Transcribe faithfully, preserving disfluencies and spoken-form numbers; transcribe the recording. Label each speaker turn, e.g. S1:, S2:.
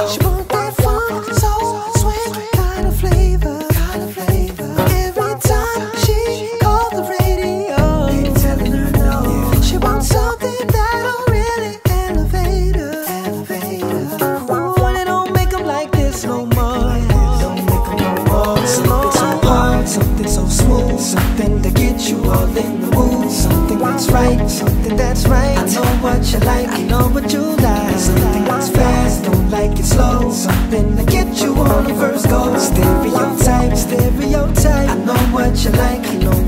S1: She want that funk, soul, swing kind of flavor, kind of flavor. Every time she call the radio, baby telling her no. She wants something that'll really elevate her, elevate her. Oh, they don't make them like this no more. Don't make them no more. Something so hard, something so smooth, something to get you all in the mood. Something that's right, something that's right. I know what you like, I know what you like. Something that's fast, don't like it slow. Something to get you on the first go. Stereotype, stereotype. I know what you like, I know